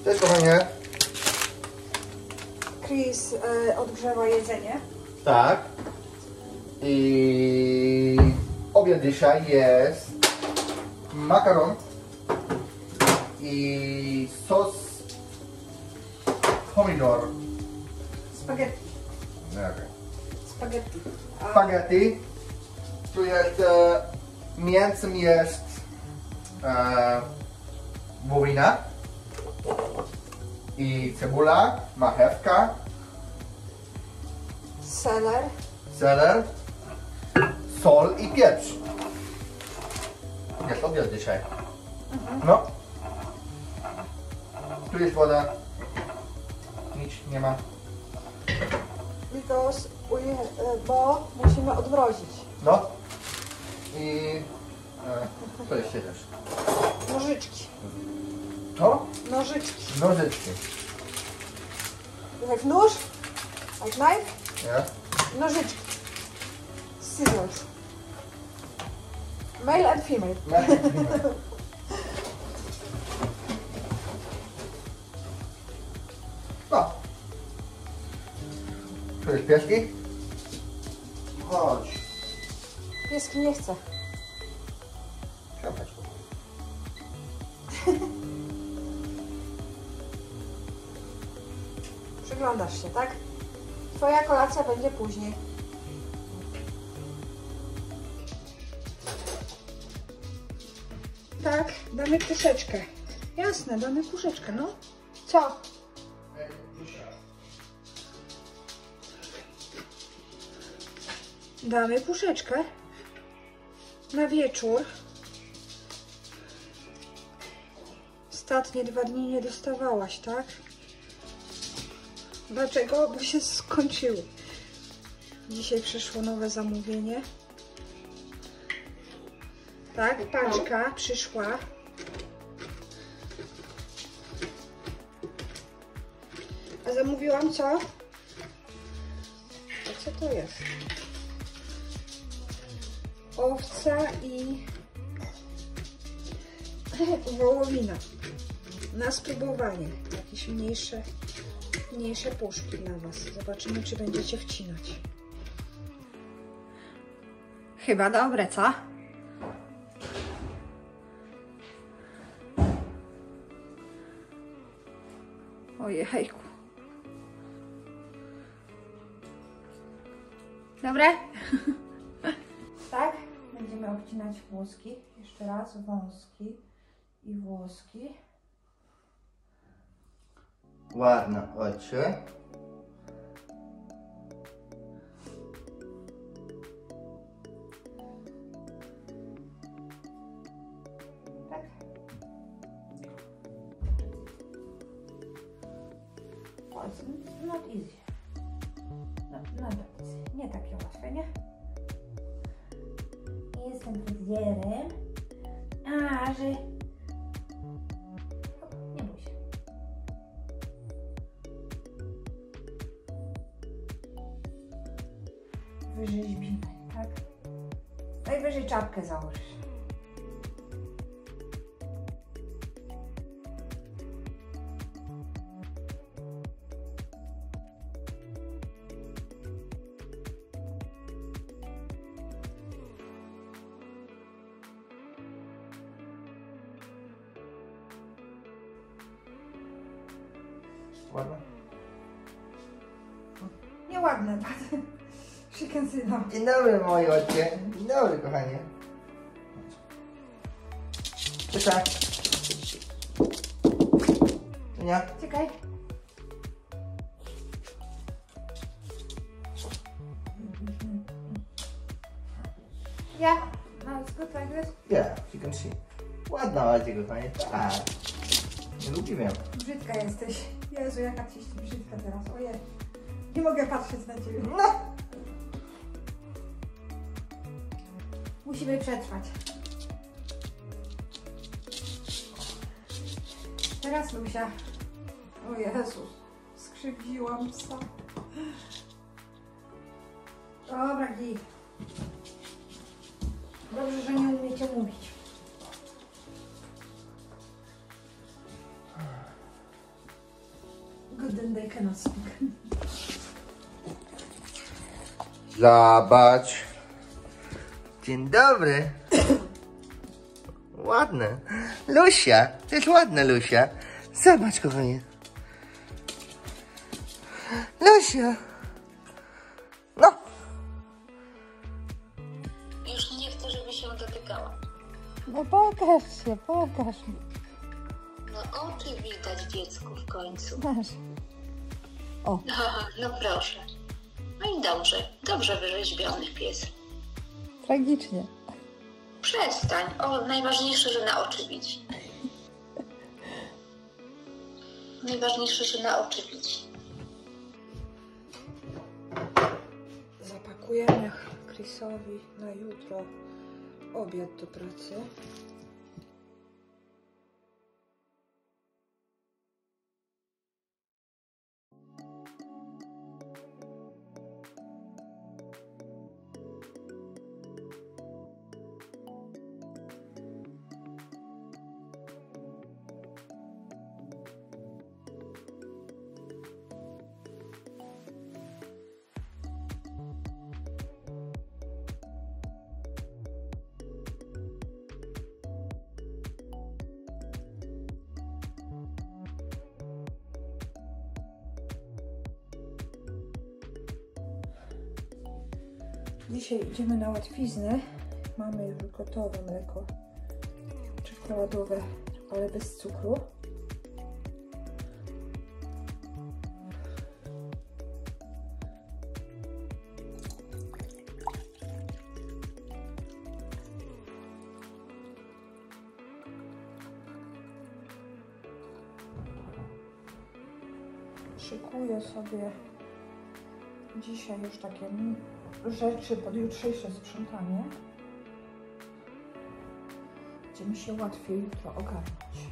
Cześć kochanie. Chris odgrzewa jedzenie. Tak. I obiad dzisiaj jest makaron i sos pomidor. Spaghetti. Okay. Spaghetti. Spaghetti. Tu jest mięsem jest wołowina i cebula, marchewka, seler, sol i pieprz. Jest obiad dzisiaj. No. Tu jest woda. Nic nie ma. Because bo musimy odmrozić. No. I co jeszcze też? Nożyczki. To? Nożyczki. Nożyczki. You have nóż? Like knife? Yeah. Nożyczki. Scissors. Male and female. No. Tu jest pieski? Chodź. Pieski nie chce. Siadać. Przyglądasz się, tak? Twoja kolacja będzie później. Tak, damy puszeczkę. Jasne, damy puszeczkę, no. Co? Damy puszeczkę na wieczór. Ostatnie 2 dni nie dostawałaś, tak? Dlaczego? Bo się skończyły. Dzisiaj przyszło nowe zamówienie. Tak, paczka przyszła. A zamówiłam co? A co to jest? Owca i wołowina. Na spróbowanie. Jakieś mniejsze puszki dla Was. Zobaczymy, czy będziecie wcinać. Chyba dobre, co? Ojejku. Dobre? Tak? Będziemy obcinać włoski. Jeszcze raz wąski i włoski. Ładne oczy. Tak? It's not easy. Not easy. Nie takie łatwe, nie? Jestem fryzjerem. A, że... Nie bój się. Wyrzeźbimy, tak? Najwyżej czapkę założysz. Ładne? Nieładne, but she can sit down. Dzień dobry moi ocie. Dzień dobry kochanie. Cześć. Nie? Czekaj. Yeah, no it's good like this. Yeah, you can see. Ładna ocie kochanie. Tak. Nie lubimy ją. Brzydka jesteś. Jezu, jaka ci brzydka teraz. Ojej. Nie mogę patrzeć na ciebie. No. Musimy przetrwać. Teraz Lusia. O Jezus. Skrzywdziłam psa. Dobra, git. Dobrze, że nie umiecie mówić. ten wielkanocnik. Zobacz. Dzień dobry. Ładne. Lusia, to jest ładna Lusia. Zobacz, kochanie. Lusia. No. Już nie chcę, żeby się dotykała. No pokaż się, pokaż. No oczy widać dziecku w końcu. Masz. O. No proszę. No i dobrze wyrzeźbiony pies. Tragicznie. Przestań. O, najważniejsze, że na oczy widzi. Najważniejsze, że na oczy widzi. Zapakujemy Chrisowi na jutro obiad do pracy. Dzisiaj idziemy na łatwiznę. Mamy już gotowe mleko czekoladowe, ale bez cukru. Szykuję sobie dzisiaj już takie rzeczy pod jutrzejsze sprzątanie, gdzie mi się łatwiej jutro ogarnąć.